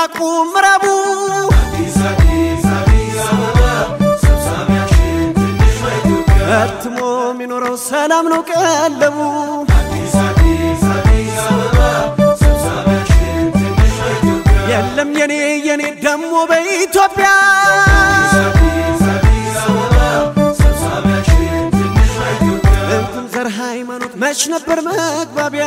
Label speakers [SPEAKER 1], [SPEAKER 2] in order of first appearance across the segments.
[SPEAKER 1] ምስራቁ ምዕራቡ እትሞ ሚኖረው ሰላም ነው ቀለቡ የለም የኔ ደሞ በኢትዮጵያ እንቱም ዘር ሃይማኖት መች ነበር መግባቢያ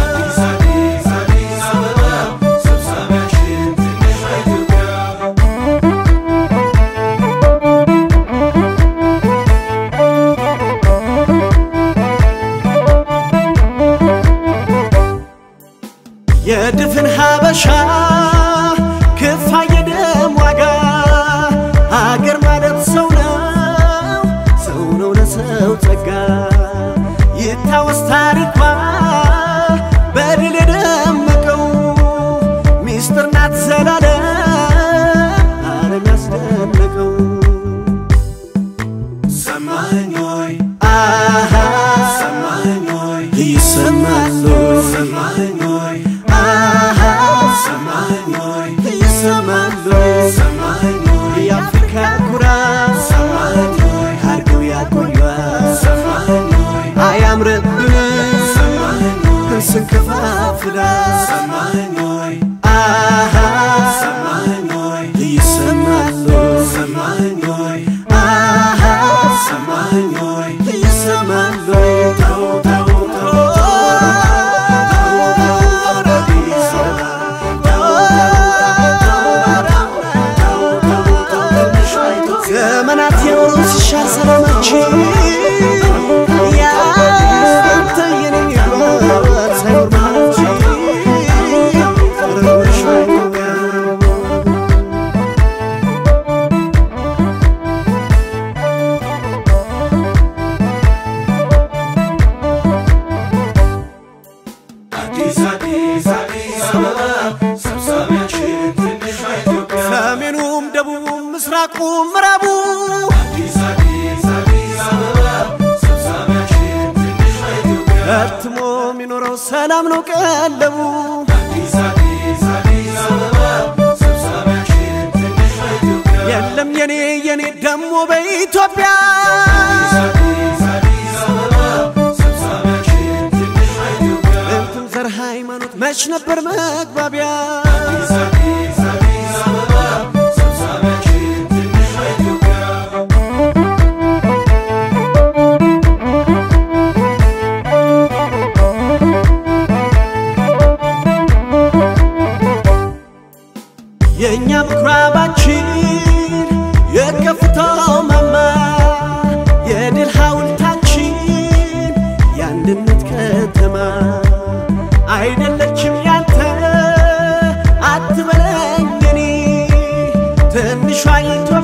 [SPEAKER 1] የድፍን ሀበሻ ክፋይ ደም ዋጋ ሀገር ማለት ሰው ነው ለሰው ጸጋ ይታወስ ታሪኳ በድል የደመቀው ሚስጥር ናት ዘላለም ዓለም ያስደነቀው ሰማኸኝ ወይ ሰማኸኝ ወይ ይሰማል ሰማኸኝ ወይ የአፍሪካ ኩራት አድርገው ያቆዩዋት አያምርብንም ስንከፋፍላት ይሰማል ይሰማል ዘመናት የውስሻል ሰላማችን ያንተ የኔ ይሏት ሳይኖር መሃላችን አዲስ አበባ ሰብሳቢያችን ትንሿ ኢትዮጵያ ሰሜኑም ደቡቡም ምስራቁ ምዕራቡ እትሞ ሚኖረው ሰላም ነው ቀለቡ የለም የኔ ደሞ በኢትዮጵያ እንቱም ዘር ሃይማኖት መች ነበር መግባቢያ የኛ ምኩራባችን የከፍታው ማማ የድል ሐውልታችን የአንድነት ከተማ አይደለችም ያንተ አትበለኝ እኔ ትንሿ